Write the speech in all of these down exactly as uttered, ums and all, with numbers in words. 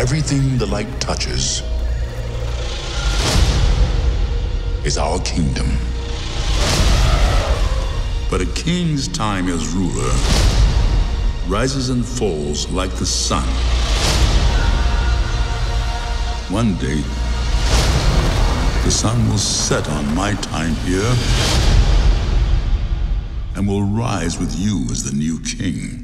Everything the light touches is our kingdom. But a king's time as ruler rises and falls like the sun. One day, the sun will set on my time here and will rise with you as the new king.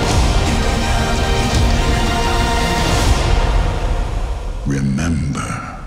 Remember.